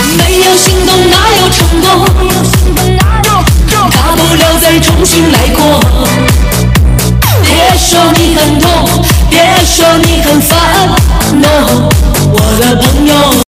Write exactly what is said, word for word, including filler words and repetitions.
没有心动哪有成功？大不了再重新来过。别说你很痛，别说你很烦 ，No， 我的朋友。